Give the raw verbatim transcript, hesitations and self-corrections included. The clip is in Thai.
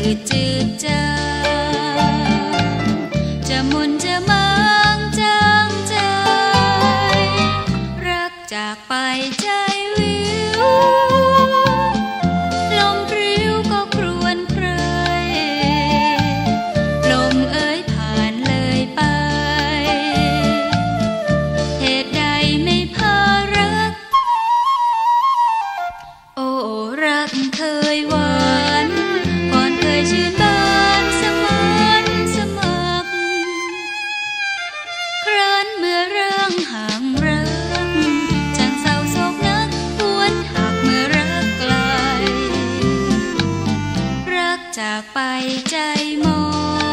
ดจืดจางจะมุนจะมางจางใจรักจากไปใจวิวลมพริ้วก็ครวญเพลยลมเอ่ยผ่านเลยไปเหตุใดไม่พารักโอ้รักเคยหวานก่อนเคยชื่นบานสมานสมัครครั้นเมื่อเรื่องห่างรักจังเศร้าโศกนักหวนหักเมื่อรักไกลรักจากไปใจมอง